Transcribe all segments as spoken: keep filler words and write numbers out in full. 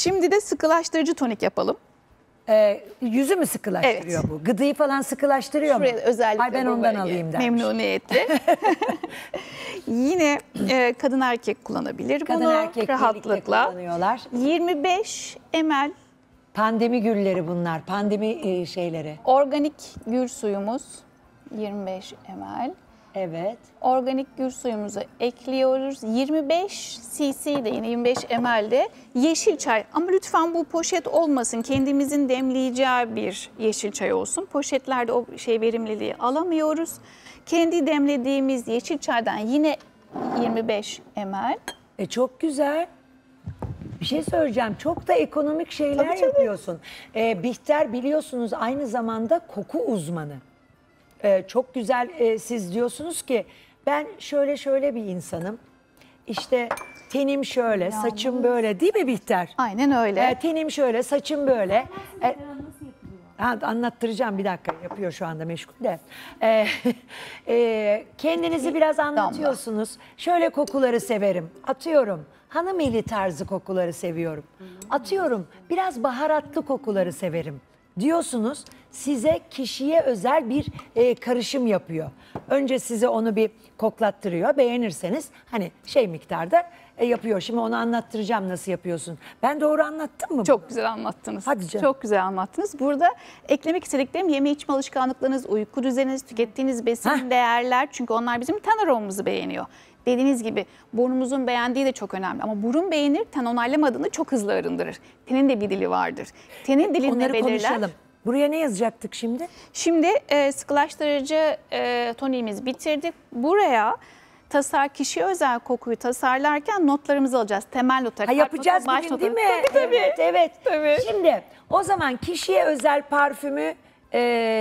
Şimdi de sıkılaştırıcı tonik yapalım. Ee, yüzü mü sıkılaştırıyor Evet. bu? Gıdıyı falan sıkılaştırıyor Şuraya mu? özellikle Ay ben bu ondan bölge. alayım dermiş. Memnuniyetle. Yine e, kadın erkek kullanabilir Kadın bunu erkek birlikte rahatlıkla. kullanıyorlar. yirmi beş mililitre Pandemi gülleri bunlar. Pandemi e, şeyleri. organik gül suyumuz. yirmi beş mililitre. Evet. Organik gül suyumuzu ekliyoruz. yirmi beş cc de yine yirmi beş mililitre yeşil çay. Ama lütfen bu poşet olmasın. Kendimizin demleyeceği bir yeşil çay olsun. Poşetlerde o şey verimliliği alamıyoruz. Kendi demlediğimiz yeşil çaydan yine yirmi beş mililitre. E çok güzel. Bir şey söyleyeceğim. Çok da ekonomik şeyler Tabii, tabii. yapıyorsun. Ee, Bihter biliyorsunuz aynı zamanda koku uzmanı. Ee, çok güzel e, siz diyorsunuz ki ben şöyle şöyle bir insanım. İşte tenim şöyle, saçım böyle değil mi Bihter? Aynen öyle. Ee, tenim şöyle, saçım böyle. Ee, ha, anlattıracağım bir dakika yapıyor şu anda meşgul de. Ee, e, kendinizi biraz anlatıyorsunuz. Şöyle kokuları severim. Atıyorum. Hanım eli tarzı kokuları seviyorum. Atıyorum. Biraz baharatlı kokuları severim diyorsunuz. Size kişiye özel bir e, karışım yapıyor. Önce size onu bir koklattırıyor. Beğenirseniz hani şey miktarda e, yapıyor. Şimdi onu anlattıracağım nasıl yapıyorsun. Ben doğru anlattım mı? Çok güzel anlattınız. Hadi canım. Çok güzel anlattınız. Burada eklemek istediklerim yeme içme alışkanlıklarınız, uyku düzeniniz, tükettiğiniz besin Heh. değerler. Çünkü onlar bizim ten aromamızı beğeniyor. Dediğiniz gibi burnumuzun beğendiği de çok önemli. Ama burun beğenir, ten onaylamadığını çok hızlı arındırır. Tenin de bir dili vardır. Tenin dilini Onları belirler. konuşalım. Buraya ne yazacaktık şimdi? Şimdi e, sıkılaştırıcı e, toniğimizi bitirdik. Buraya tasar kişiye özel kokuyu tasarlarken notlarımızı alacağız. Temel notlar. Ha, yapacağız baş bugün değil mi? notları. Tabii tabii. Evet, evet. Tabii. Şimdi o zaman kişiye özel parfümü e,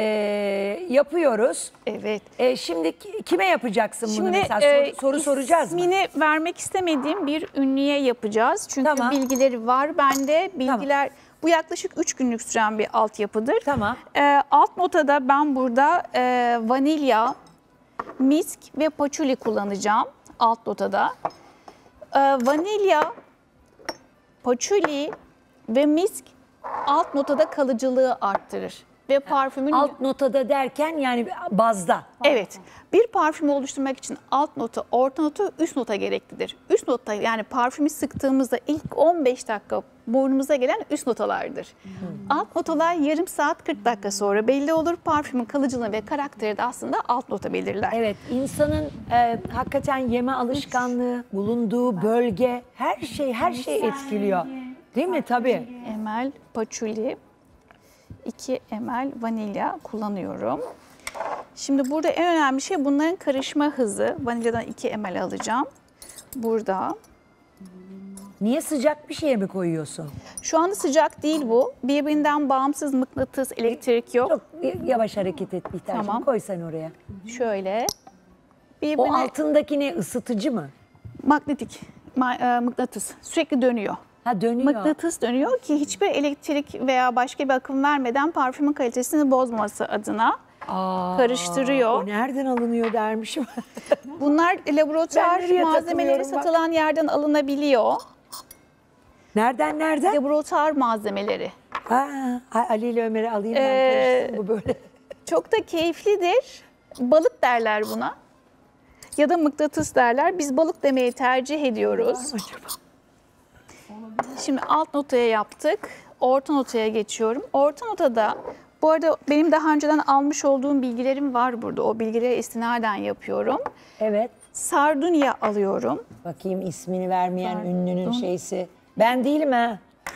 yapıyoruz. Evet. E, şimdi ki- kime yapacaksın bunu Şimdi mesela? Soru, e, soru soracağız mı? İsmini vermek istemediğim bir ünlüye yapacağız. Çünkü Tamam. bilgileri var bende. Bilgiler bu yaklaşık üç günlük süren bir altyapıdır. Tamam. E, alt notada ben burada e, vanilya, misk ve patchouli kullanacağım alt notada. E, vanilya, patchouli ve misk alt notada kalıcılığı arttırır. Ve parfümün... Alt notada derken yani bazda. Evet. Bir parfümü oluşturmak için alt nota, orta nota, üst nota gereklidir. Üst nota yani parfümü sıktığımızda ilk on beş dakika burnumuza gelen üst notalardır. Hmm. Alt notalar yarım saat kırk dakika sonra belli olur. Parfümün kalıcılığı ve karakteri de aslında alt nota belirler. Evet, insanın e, hakikaten yeme alışkanlığı, bulunduğu bölge, her şey her şey etkiliyor. Değil mi? Tabii. Emel, patchouli, iki mililitre vanilya kullanıyorum. Şimdi burada en önemli şey bunların karışma hızı. Vanilyadan iki mililitre alacağım. Burada. Niye sıcak bir şeye mi koyuyorsun? Şu anda sıcak değil bu. Birbirinden bağımsız mıknatıs, elektrik yok. Çok yavaş hareket et Bihter'cim. Tamam. Koy sen oraya. Şöyle. O Birbirine altındaki ne? Isıtıcı mı? magnetik ma- e, mıknatıs sürekli dönüyor. Ha dönüyor. Mıknatıs dönüyor ki hiçbir elektrik veya başka bir akım vermeden parfümün kalitesini bozmaması adına Aa, karıştırıyor. O nereden alınıyor dermişim. Bunlar laboratuvar Ben nereye malzemeleri takılıyorum bak. satılan yerden alınabiliyor. Nereden nereden? Laboratuvar malzemeleri. Ha, ay, Ali ile Ömer'i alayım ben Ee, karıştım bu böyle. Çok da keyiflidir. Balık derler buna. Ya da mıknatıs derler. Biz balık demeyi tercih ediyoruz. Acaba? Şimdi alt notaya yaptık. Orta notaya geçiyorum. Orta notada bu arada benim daha önceden almış olduğum bilgilerim var burada. O bilgilere istinaden yapıyorum. Evet. Sardunya alıyorum. Bakayım ismini vermeyen Pardon. ünlünün şeysi. Ben değilim ha.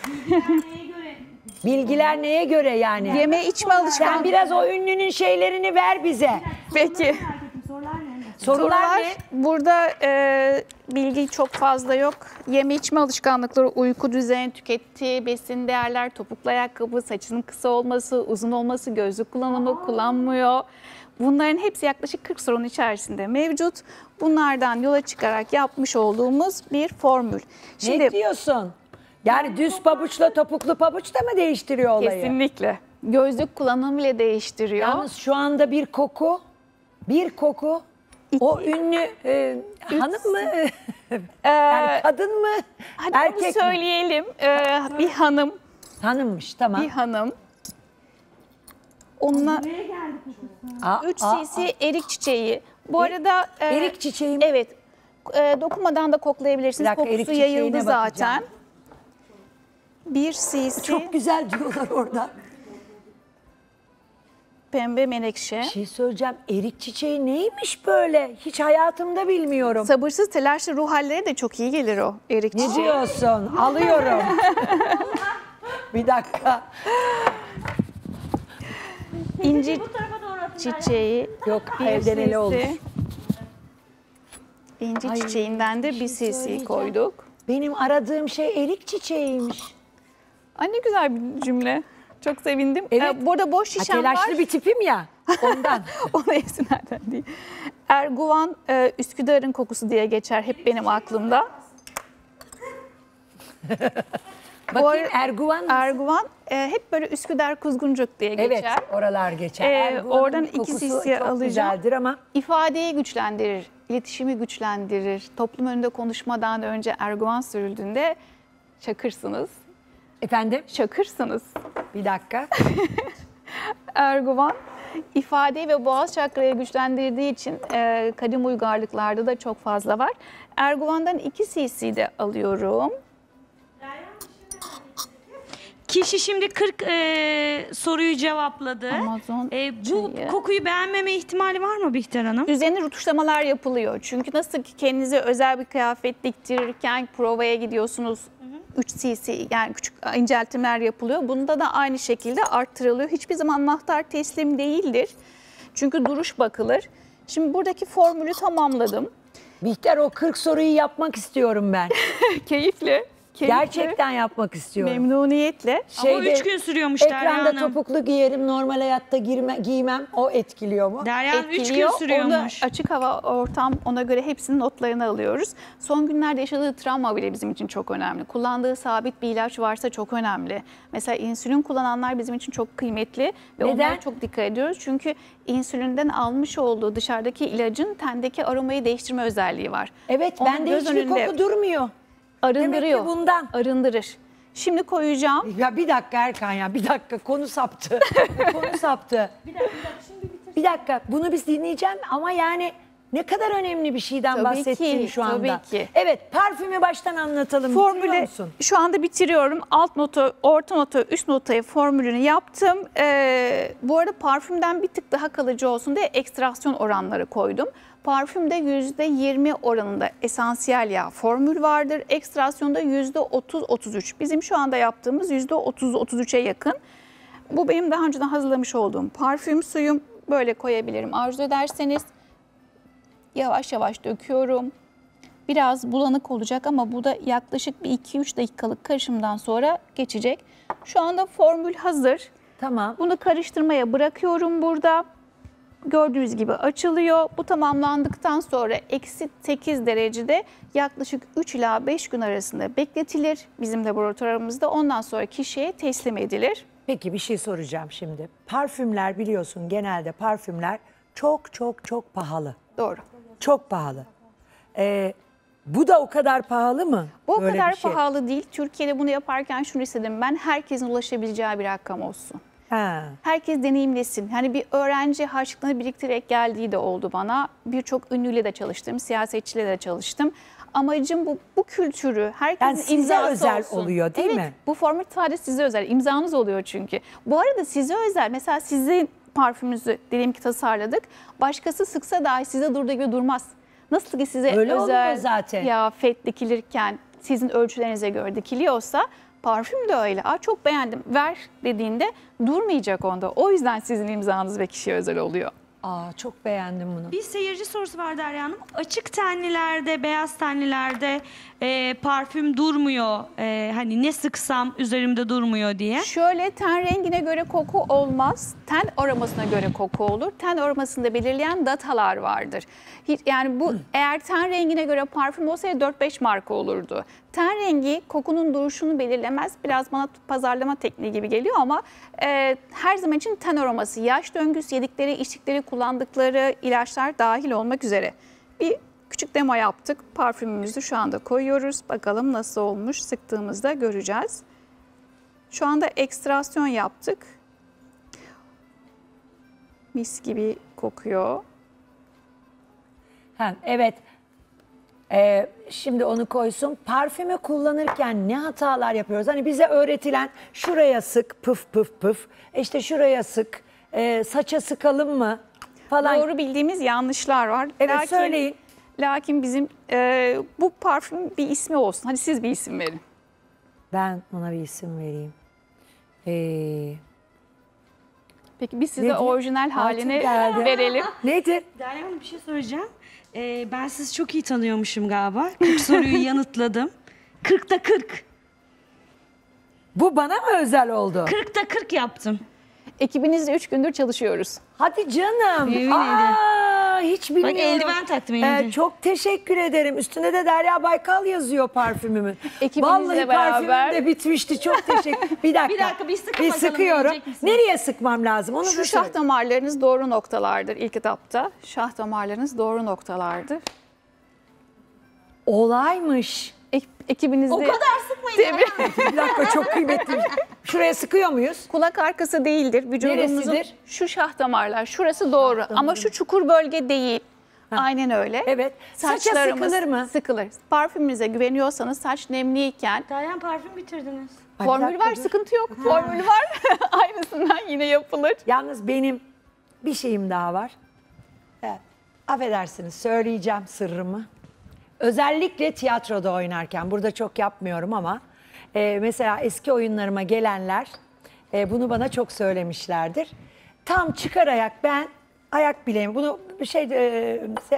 Bilgiler neye göre yani? Yeme içme Sen alışkanlığı. biraz o ünlünün şeylerini ver bize. Peki. Sorular, Sorular ne? burada e, bilgi çok fazla yok. Yeme içme alışkanlıkları, uyku düzeni, tükettiği besin değerler, topuklu ayakkabı, saçının kısa olması, uzun olması, gözlük kullanımı, kullanmıyor. Bunların hepsi yaklaşık kırk sorunun içerisinde mevcut. Bunlardan yola çıkarak yapmış olduğumuz bir formül. Ne diyorsun? Yani düz pabuçla topuklu pabuç da mı değiştiriyor olayı? Kesinlikle. Gözlük kullanımı bile değiştiriyor. Yalnız şu anda bir koku, bir koku. O ünlü e, hanım mı? Ee, Yani kadın mı? hadi erkek onu mi? söyleyelim. Ee, bir hanım, Hanımmış, tamam. bir hanım. Onunla Aa, üç aa, cc erik çiçeği. Bu arada e, Erik çiçeği mi? evet. E, dokunmadan da koklayabilirsiniz. Bir dakika, erik Kokusu çiçeğine yayıldı bakacağım. zaten. bir cc Çok güzel diyorlar orada. pembe menekşe. Bir şey söyleyeceğim. Erik çiçeği neymiş böyle? Hiç hayatımda bilmiyorum. Sabırsız telaşlı ruh halleri de çok iyi gelir o erik Ne çiçeği. diyorsun? Alıyorum. Bir dakika. İnci çiçeği. Yok, bir evden ele cc. olur. İnci Ay, çiçeğinden de bir bir şey cc söyleyeceğim. koyduk. Benim aradığım şey erik çiçeğiymiş. Ay ne güzel bir cümle. Çok sevindim. Evet. Ee, bu arada boş Ha, şişem var. telaşlı bir tipim ya. Ondan. Ona esinlerden değil. Erguvan e, Üsküdar'ın kokusu diye geçer hep benim aklımda. Bakayım, ar- Erguvan mı? Erguvan e, hep böyle Üsküdar Kuzguncuk diye Evet, geçer. oralar geçer. Ee, Erguvan'ın oradan iki kokusu cc çok alacağım. güzeldir ama İfadeyi güçlendirir, iletişimi güçlendirir. Toplum önünde konuşmadan önce Erguvan sürüldüğünde şakırsınız. efendim Şakırsınız. bir dakika. Erguvan ifadeyi ve boğaz çakrayı güçlendirdiği için e, kadim uygarlıklarda da çok fazla var. Erguvan'dan iki cc de alıyorum. Kişi şimdi kırk e, soruyu cevapladı. Amazon E, bu çayı. kokuyu beğenmeme ihtimali var mı Bihter Hanım? Üzerine rutuşlamalar yapılıyor. Çünkü nasıl ki kendinize özel bir kıyafet diktirirken provaya gidiyorsunuz. üç cc yani küçük inceltimler yapılıyor. Bunda da aynı şekilde arttırılıyor. Hiçbir zaman anahtar teslim değildir. Çünkü duruş bakılır. Şimdi buradaki formülü tamamladım. Bihter, o kırk soruyu yapmak istiyorum ben. Keyifle. keyifle Gerçekten yapmak istiyorum. memnuniyetle. Ama üç gün sürüyormuş Derya Ekranda Hanım. topuklu giyerim, normal hayatta girme, giymem. O etkiliyor mu? Derya Hanım üç gün etkiliyor. sürüyormuş. Onu açık hava ortam, ona göre hepsinin notlarını alıyoruz. Son günlerde yaşadığı travma bile bizim için çok önemli. Kullandığı sabit bir ilaç varsa çok önemli. Mesela insülin kullananlar bizim için çok kıymetli ve Neden? onlara çok dikkat ediyoruz. Çünkü insülinden almış olduğu dışarıdaki ilacın tendeki aromayı değiştirme özelliği var. Evet, Onu bende göz hiçbir önünde koku durmuyor. arındırıyor. Demek ki bundan. Arındırır. Şimdi koyacağım. Ya bir dakika Erkan ya, bir dakika, konu saptı. Konu saptı. Bir dakika, bir dakika, bunu biz dinleyeceğim ama yani ne kadar önemli bir şeyden Tabii bahsettin ki, şu anda. tabii ki. Evet, parfümü baştan anlatalım. Bitiriyor Formülü musun? şu anda bitiriyorum. Alt nota, orta nota, üst notaya formülünü yaptım. Ee, bu arada parfümden bir tık daha kalıcı olsun diye ekstraksiyon oranları koydum. Parfümde yüzde yirmi oranında esansiyel yağ formül vardır. Ekstraksiyonda yüzde otuz otuz üç. Bizim şu anda yaptığımız yüzde otuz otuz üçe yakın. Bu benim daha önceden hazırlamış olduğum parfüm suyum. Böyle koyabilirim arzu ederseniz. Yavaş yavaş döküyorum. Biraz bulanık olacak ama bu da yaklaşık bir iki üç dakikalık karışımdan sonra geçecek. Şu anda formül hazır. Tamam. Bunu karıştırmaya bırakıyorum burada. Gördüğünüz gibi açılıyor. Bu tamamlandıktan sonra eksi sekiz derecede yaklaşık üç ila beş gün arasında bekletilir bizim laboratuvarımızda. Ondan sonra kişiye teslim edilir. Peki bir şey soracağım şimdi. Parfümler, biliyorsun genelde parfümler çok çok çok pahalı. Doğru. Çok pahalı. Ee, bu da o kadar pahalı mı? Bu o Böyle kadar bir şey. pahalı değil. Türkiye'de bunu yaparken şunu istedim. Ben herkesin ulaşabileceği bir rakam olsun. Ha. Herkes deneyimlesin. Hani bir öğrenci harçlığını biriktirerek geldiği de oldu bana. Birçok ünlüyle de çalıştım, siyasetçiyle de çalıştım. Amacım bu, bu kültürü herkesin Yani size imzası özel olsun. oluyor, değil evet, mi? Bu format sadece size özel. İmzanız oluyor çünkü. Bu arada size özel. Mesela sizin parfümünüzü diyelim ki tasarladık. Başkası sıksa dahi size durduğu gibi durmaz. Nasıl ki size Öyle oluyor özel zaten. kıyafet dikilirken sizin ölçülerinize göre dikiliyorsa parfüm de öyle. Aa, çok beğendim, ver dediğinde durmayacak onda. O yüzden sizin imzanız ve kişiye özel oluyor. Aa, çok beğendim bunu. Bir seyirci sorusu var Derya Hanım. Açık tenlilerde, beyaz tenlilerde e, parfüm durmuyor. E, hani ne sıksam üzerimde durmuyor diye. Şöyle, ten rengine göre koku olmaz. Ten aromasına göre koku olur. Ten aromasını da belirleyen datalar vardır. Hiç, yani bu eğer ten rengine göre parfüm olsaydı dört beş marka olurdu. Ten rengi kokunun duruşunu belirlemez. Biraz bana pazarlama tekniği gibi geliyor ama e, her zaman için ten aroması, yaş döngüsü, yedikleri, içtikleri, kullandıkları ilaçlar dahil olmak üzere. Bir Küçük demo yaptık. Parfümümüzü şu anda koyuyoruz. Bakalım nasıl olmuş, sıktığımızda göreceğiz. Şu anda ekstrasyon yaptık. Mis gibi kokuyor. Ha, evet. Ee, şimdi onu koysun. Parfümü kullanırken ne hatalar yapıyoruz? Hani bize öğretilen şuraya sık, pıf pıf pıf. İşte şuraya sık, e, saça sıkalım mı falan. Doğru bildiğimiz yanlışlar var. Evet, söyleyin. Lakin bizim e, bu parfüm bir ismi olsun. Hadi siz bir isim verin. Ben ona bir isim vereyim. Ee, Peki biz size Nedir? orijinal halini geldi. verelim. nedir? Derya Hanım bir şey söyleyeceğim. Ee, ben sizi çok iyi tanıyormuşum galiba. kırk soruyu yanıtladım. kırkta kırk. Bu bana mı özel oldu? kırkta kırk yaptım. Ekibinizle üç gündür çalışıyoruz. Hadi canım. Yemin Aa, hiç bilmiyorum. eldiven taktım elimde. Ee, çok teşekkür ederim. Üstünde de Derya Baykal yazıyor parfümümün. Ekibinizle Vallahi beraber- parfümüm de bitmişti. Çok teşekkür. Bir dakika. Bir dakika, bir sıkın bakalım, sıkıyorum. beğenecek misiniz? Nereye sıkmam lazım? Onu da Şu söyle. şah damarlarınız doğru noktalardır ilk etapta. Şah damarlarınız doğru noktalardır. Olaymış. Ek- ekibinizde O kadar sıkmayın. Tabii. Bir dakika, çok kıymetli. Şuraya sıkıyor muyuz? Kulak arkası değildir. Vücudumuzun Neresidir? şu şah damarlar. Şurası doğru ama şu çukur bölge değil. Aynen öyle. Evet. Saça Saçlarımız sıkılır mı? Sıkılır. Parfümünüze güveniyorsanız saç nemliyken Derya parfüm bitirdiniz. Ay, bir formül dakika, var, dur. sıkıntı yok. Formülü var. Aynısından yine yapılır. Yalnız benim bir şeyim daha var. Evet. Affedersiniz, söyleyeceğim sırrımı. Özellikle tiyatroda oynarken, burada çok yapmıyorum ama e, mesela eski oyunlarıma gelenler e, bunu bana çok söylemişlerdir. Tam çıkar ayak ben ayak bileğimi, bunu bir şey e, se-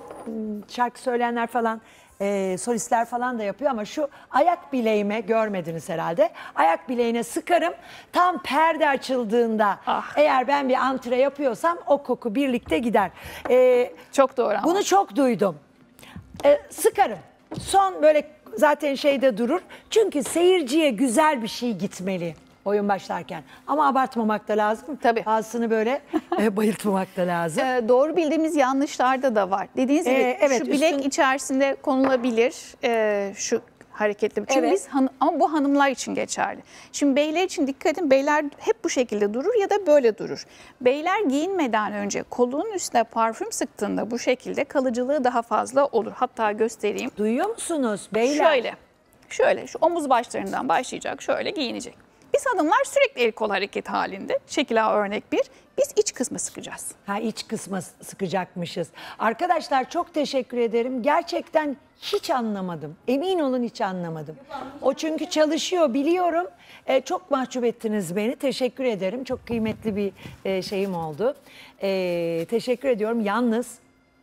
şarkı söyleyenler falan, e, solistler falan da yapıyor ama şu ayak bileğime görmediniz herhalde. Ayak bileğine sıkarım. Tam perde açıldığında Ah. eğer ben bir antre yapıyorsam o koku birlikte gider. E, Çok doğru ama. bunu çok duydum. E, sıkarım. Son böyle zaten şeyde durur. Çünkü seyirciye güzel bir şey gitmeli oyun başlarken. Ama abartmamak da lazım. Tabii. Ağzını böyle e, bayıltmamak da lazım. Ee, doğru bildiğimiz yanlışlarda da var. Dediğiniz gibi Ee, evet, şu bilek üstün- içerisinde konulabilir ee, şu hareketli. Çünkü Evet. biz han- ama bu hanımlar için geçerli. Şimdi beyler için dikkat edin. Beyler hep bu şekilde durur ya da böyle durur. Beyler giyinmeden önce kolunun üstüne parfüm sıktığında bu şekilde kalıcılığı daha fazla olur. Hatta göstereyim. Duyuyor musunuz beyler? Şöyle. Şöyle şu omuz başlarından başlayacak. Şöyle giyinecek. Biz hanımlar sürekli el kol hareket halinde. Şekil A örnek bir. Biz iç kısmı sıkacağız. Ha, iç kısma sıkacakmışız. Arkadaşlar çok teşekkür ederim. Gerçekten hiç anlamadım. Emin olun hiç anlamadım. O çünkü çalışıyor biliyorum. Ee, çok mahcup ettiniz beni. Teşekkür ederim. Çok kıymetli bir e, şeyim oldu. Ee, teşekkür ediyorum. Yalnız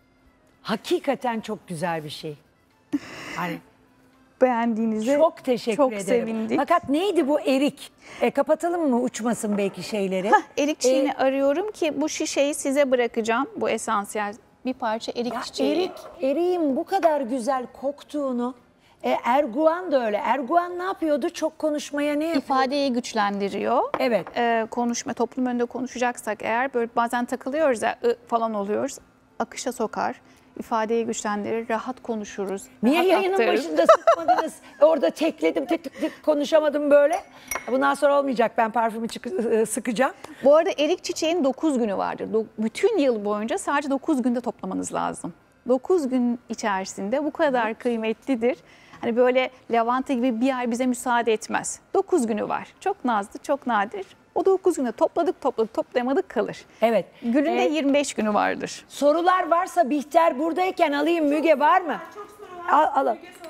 hakikaten çok güzel bir şey. Hani Beğendiğinize çok teşekkür çok ederim. sevindik. Fakat neydi bu erik? E, kapatalım mı uçmasın belki şeyleri? Hah, erik çiçeğini Ee, arıyorum ki bu şişeyi size bırakacağım. Bu esansiyel bir parça erik Ya çiçeği. erik, eriğin bu kadar güzel koktuğunu, e, erguvan da öyle. Erguvan ne yapıyordu? Çok konuşmaya ne yapıyor? İfadeyi güçlendiriyor. Evet. Ee, konuşma, toplum önünde konuşacaksak eğer böyle bazen takılıyoruz ya ı falan oluyoruz. Akışa sokar, ifadeyi güçlendirir, rahat konuşuruz. Niye rahat yayının aktarırız. başında sıkmadınız? Orada tekledim, tık tık tık konuşamadım böyle. Bundan sonra olmayacak, ben parfümü çık- ıı, sıkacağım. Bu arada erik çiçeğinin dokuz günü vardır. Do- Bütün yıl boyunca sadece dokuz günde toplamanız lazım. dokuz gün içerisinde bu kadar kıymetlidir. Hani böyle lavanta gibi bir ay bize müsaade etmez. dokuz günü var. Çok nazlı, çok nadir. O dokuz günde topladık, topladık, toplayamadık kalır. Evet. Gününde Ee, yirmi beş günü vardır. Sorular varsa Bihter buradayken alayım. Müge var mı? Al, alalım.